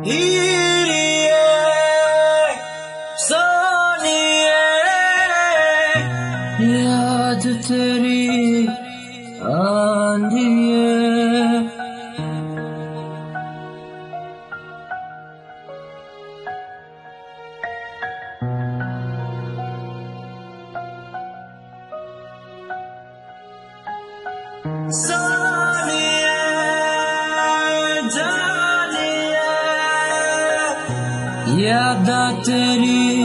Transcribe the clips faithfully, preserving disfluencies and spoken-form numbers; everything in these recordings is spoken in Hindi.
हीरिए सोनिए याद तेरी आंधी है। सोनिए जानिए यादा तेरी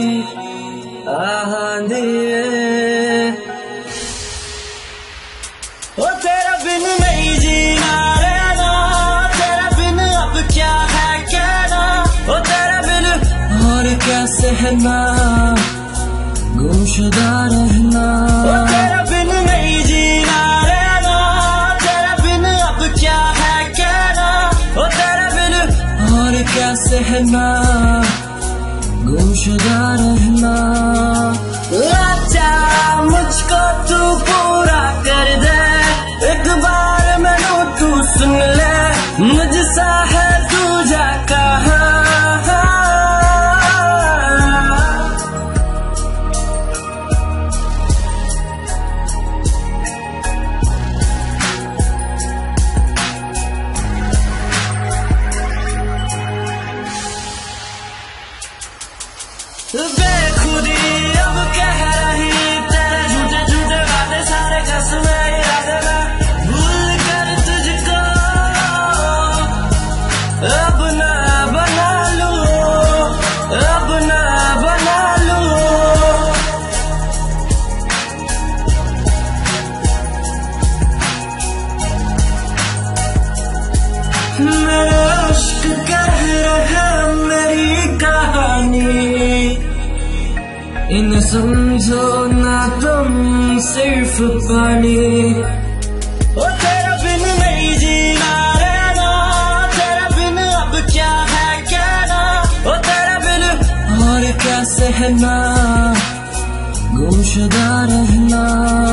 आंधी है। ओ तेरा बिन नहीं जीना रहना, तेरा बिन अब क्या है कहना। ओ तेरा बिन और क्या सहना, गुमशुदा रहना। ओ तेरा बिन नहीं जीना रहना, तेरा बिन अब क्या है कहना। ओ तेरा बिन और क्या सहना, गुमशुदा रहना। आजा मुझको तू पूरा कर दे, एक बार मैनू तू सुन ले, मुझसा है तुझा कहा। बेखुदी अब कह रही तेरे झूठे झूठे वादे सारे कसमें इरादे में भूल कर तुझको अब ना बना लूं, अब ना बना लूं। मेरे इश्क कह रहा मेरी कहानी, इन समझो ना तुम सिर्फ पानी। ओ तेरा बिन नहीं जीना रहना, तेरा बिन अब क्या है कहना। ओ तेरा बिन और क्या सहना, गुमशुदा रहना।